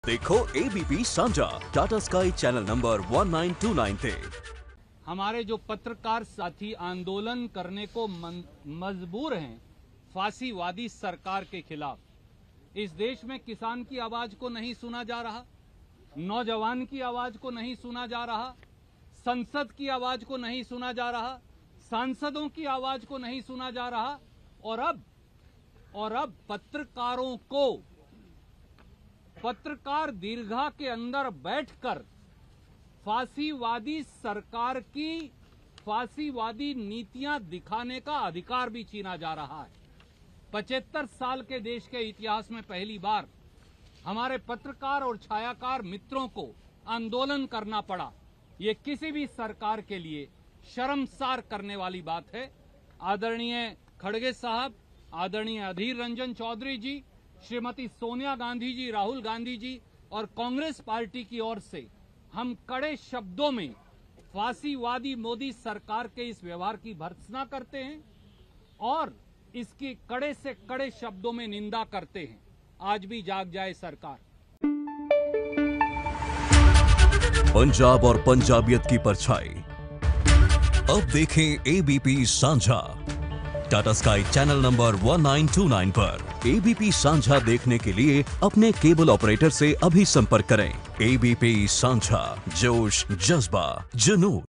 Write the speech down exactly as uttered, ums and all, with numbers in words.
देखो ABP Sanjha Tata Sky channel number one nine two nine पे। हमारे जो पत्रकार साथी आंदोलन करने को मजबूर हैं फांसीवादी सरकार के खिलाफ, इस देश में किसान की आवाज को नहीं सुना जा रहा, नौजवान की आवाज को नहीं सुना जा रहा, संसद की आवाज को नहीं सुना जा रहा, सांसदों की आवाज को नहीं सुना जा रहा, और अब और अब पत्रकारों को पत्रकार दीर्घा के अंदर बैठकर फांसीवादी सरकार की फांसीवादी नीतियां दिखाने का अधिकार भी छीना जा रहा है। पचहत्तर साल के देश के इतिहास में पहली बार हमारे पत्रकार और छायाकार मित्रों को आंदोलन करना पड़ा। ये किसी भी सरकार के लिए शर्मसार करने वाली बात है। आदरणीय खड़गे साहब, आदरणीय अधीर रंजन चौधरी जी, श्रीमती सोनिया गांधी जी, राहुल गांधी जी और कांग्रेस पार्टी की ओर से हम कड़े शब्दों में फांसीवादी मोदी सरकार के इस व्यवहार की भर्त्सना करते हैं और इसकी कड़े से कड़े शब्दों में निंदा करते हैं। आज भी जाग जाए सरकार। पंजाब और पंजाबियत की परछाई अब देखें ABP Sanjha Tata Sky channel number one nine two nine पर। एबीपी सांझा देखने के लिए अपने केबल ऑपरेटर से अभी संपर्क करें। एबीपी सांझा, जोश, जज्बा, जुनून।